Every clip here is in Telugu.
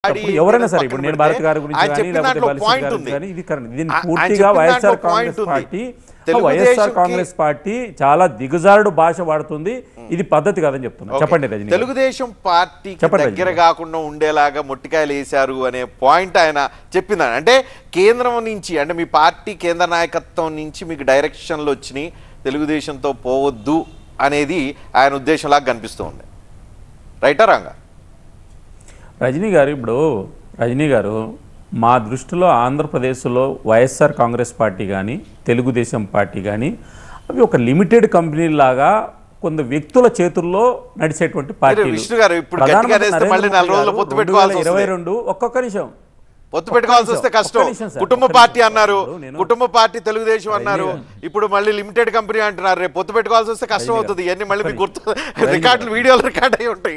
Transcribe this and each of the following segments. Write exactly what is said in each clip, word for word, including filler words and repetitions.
ఎవరైనా సరే ఇప్పుడు నేను భారత్ గారి గురించి కానీ లేకపోతే బలిసి గారి కానీ ఇది దీన్ని పూర్తిగా వైఎస్ఆర్ కాంగ్రెస్ పార్టీ వైఎస్ఆర్ కాంగ్రెస్ పార్టీ చాలా దిగజారుడు భాష వాడుతుంది. ఇది పద్ధతి కాదని చెప్తున్నా. చెప్పండి రజనీ. తెలుగుదేశం పార్టీ దగ్గర కాకుండా ఉండేలాగా మొట్టికాయలు వేశారు అనే పాయింట్ ఆయన చెప్పిందని, అంటే కేంద్రం నుంచి, అంటే మీ పార్టీ కేంద్ర నాయకత్వం నుంచి మీకు డైరెక్షన్లు వచ్చినాయి తెలుగుదేశంతో పోవద్దు అనేది ఆయన ఉద్దేశంలాగా కనిపిస్తుంది. రైటా రాంగా? రజనీ గారు, ఇప్పుడు రజనీ గారు మా దృష్టిలో ఆంధ్రప్రదేశ్లో వైఎస్ఆర్ కాంగ్రెస్ పార్టీ కానీ తెలుగుదేశం పార్టీ కానీ అవి ఒక లిమిటెడ్ కంపెనీ లాగా కొంత వ్యక్తుల చేతుల్లో నడిచేటువంటి పార్టీలు. ఇరవై రెండు ఒక్కొక్క నిమిషం పొత్తు పెట్టుకోవాల్సి వస్తే కష్టం. కుటుంబ పార్టీ అన్నారు, కుటుంబ పార్టీ తెలుగుదేశం అన్నారు, ఇప్పుడు మళ్ళీ లిమిటెడ్ కంపెనీ అంటున్నారు. రేపు పొత్తు పెట్టుకోవాల్సి వస్తే కష్టం అవుతుంది. ఇవన్నీ మళ్ళీ మీకు గుర్తు రికార్డులు వీడియోలు రికార్డ్ అయి ఉంటాయి.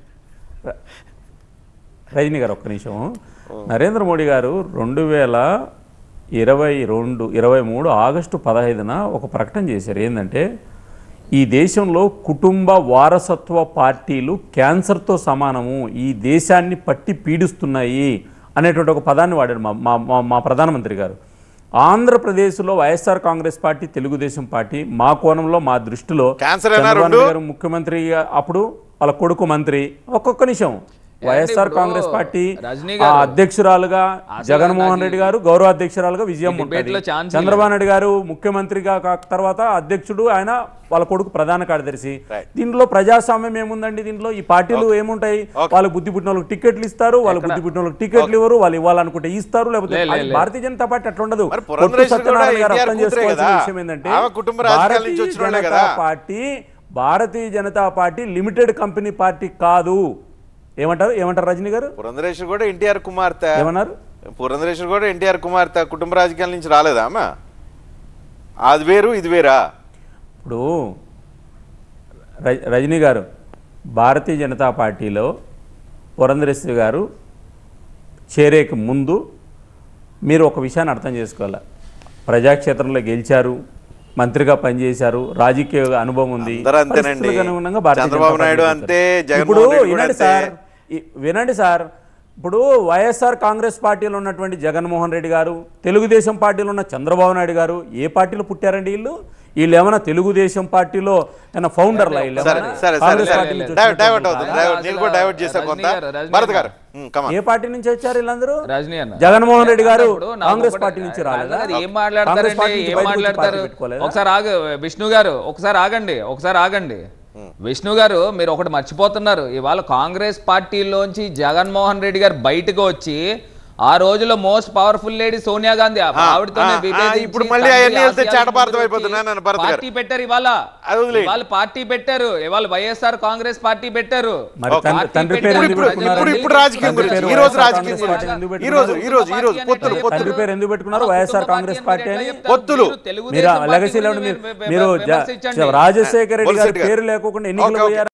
రజనీ గారు ఒక్క నిమిషం. నరేంద్ర మోడీ గారు రెండు వేల ఇరవై రెండు ఇరవై మూడు ఆగస్టు పదహైదున ఒక ప్రకటన చేశారు. ఏంటంటే ఈ దేశంలో కుటుంబ వారసత్వ పార్టీలు క్యాన్సర్తో సమానము, ఈ దేశాన్ని పట్టి పీడిస్తున్నాయి అనేటువంటి ఒక పదాన్ని వాడారు మా మా మా ప్రధానమంత్రి గారు. ఆంధ్రప్రదేశ్లో వైఎస్ఆర్ కాంగ్రెస్ పార్టీ తెలుగుదేశం పార్టీ మా కోణంలో మా దృష్టిలో చంద్రబాబు గారు ముఖ్యమంత్రి, అప్పుడు వాళ్ళ కొడుకు మంత్రి. ఒక్కొక్క నిమిషం. వైఎస్ఆర్ కాంగ్రెస్ పార్టీ అధ్యక్షురాలుగా జగన్మోహన్ రెడ్డి గారు, గౌరవ అధ్యక్షురాలుగా విజయం ఉంటుంది. చంద్రబాబు నాయుడు గారు ముఖ్యమంత్రిగా తర్వాత అధ్యక్షుడు, ఆయన వాళ్ళ కొడుకు ప్రధాన కార్యదర్శి. దీంట్లో ప్రజాస్వామ్యం ఏముందండి? దీంట్లో ఈ పార్టీలు ఏముంటాయి? వాళ్ళకి బుద్ధి పుట్టిన వాళ్ళకి టికెట్లు ఇస్తారు, వాళ్ళకి బుద్ధి పుట్టిన వాళ్ళకి టికెట్లు ఇవ్వరు, వాళ్ళు ఇవ్వాలనుకుంటే ఇస్తారు, లేకపోతే భారతీయ జనతా పార్టీ అట్లా ఉండదు. సత్యనారాయణ గారు అర్థం చేసుకోవాల్సిన విషయం ఏంటంటే Bharatiya Janata party Bharatiya Janata party limited company party కాదు. ఏమంటారు ఏమంటారు రజనీ గారు? పురంధరేశ్వరి కూడా ఎన్టీఆర్ కుమార్తె ఏమన్నారు? పురంధరేశ్వరి కూడా ఎన్టీఆర్ కుమార్తె, కుటుంబ రాజకీయాల నుంచి రాలేదా అమ్మా? అది వేరు ఇది వేరా? ఇప్పుడు రజనీ గారు, భారతీయ జనతా పార్టీలో పురంధరేశ్వరి గారు చేరేకి ముందు మీరు ఒక విషయాన్ని అర్థం చేసుకోవాలి. ప్రజాక్షేత్రంలో గెలిచారు, మంత్రిగా పనిచేశారు, రాజకీయ అనుభవం ఉంది. చంద్రబాబు నాయుడు అంతే, ఇప్పుడు వినండి సార్ వినండి సార్ ఇప్పుడు వైఎస్ఆర్ కాంగ్రెస్ పార్టీలో ఉన్నటువంటి జగన్మోహన్ రెడ్డి గారు, తెలుగుదేశం పార్టీలో ఉన్న చంద్రబాబు నాయుడు గారు ఏ పార్టీలో పుట్టారండి? వీళ్ళు వీళ్ళు ఏమైనా తెలుగుదేశం పార్టీలో ఏమైనా ఫౌండర్లా? ఏ పార్టీ నుంచి వచ్చారు వీళ్ళందరూ? జగన్మోహన్ రెడ్డి గారు కాంగ్రెస్ పార్టీ నుంచి రాలేదా? ఏం మాట్లాడతారండి? ఏం మాట్లాడతారు? ఒకసారి ఆగ విష్ణు గారు, ఒకసారి ఆగండి ఒకసారి ఆగండి విష్ణు గారు, మీరు ఒకటి మర్చిపోతున్నారు. ఇవాళ కాంగ్రెస్ పార్టీలోంచి జగన్మోహన్ రెడ్డి గారు బయటకు వచ్చి ఆ రోజులో most powerful lady Sonia Gandhi ఆవిడతోనే పార్టీ పెట్టారు. ఇవాళ ఇవాళ పార్టీ పెట్టారు, ఇవాళ వైఎస్ఆర్ కాంగ్రెస్ పార్టీ పెట్టారు. తండ్రి పేరు ఎందుకు పెట్టుకున్నారు? వైఎస్ఆర్ కాంగ్రెస్ పార్టీ అని పొత్తులు. మీరు రాజశేఖర రెడ్డి గారి పేరు లేకోకుండా ఎన్నికలు పోయారు.